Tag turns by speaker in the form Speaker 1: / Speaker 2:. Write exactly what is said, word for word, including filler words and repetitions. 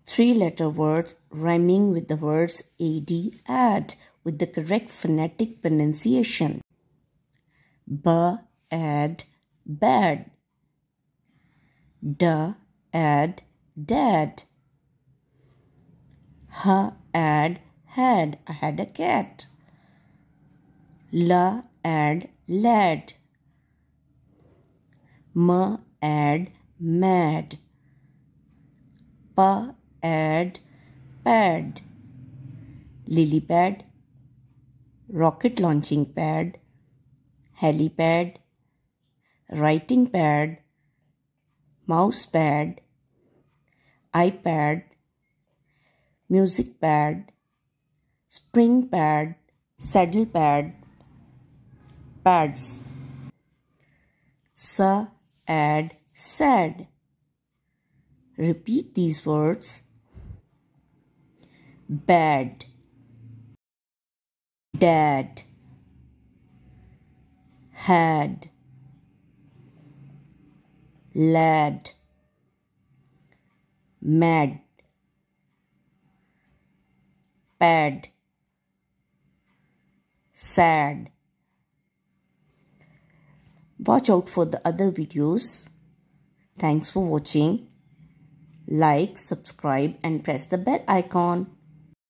Speaker 1: Three-letter words rhyming with the words ad, add, with the correct phonetic pronunciation. B, add, bad. D, add, dad. H, add, had, I had a cat. L, add, lad. M, add, mad. P, add, pad. Lily pad, rocket launching pad, helipad, writing pad, mouse pad, iPad, music pad, spring pad, saddle pad, pads. S, add, sad. Repeat these words. Bad, dad, had, lad, mad, pad, sad. Watch out for the other videos. Thanks for watching. Like, subscribe and press the bell icon.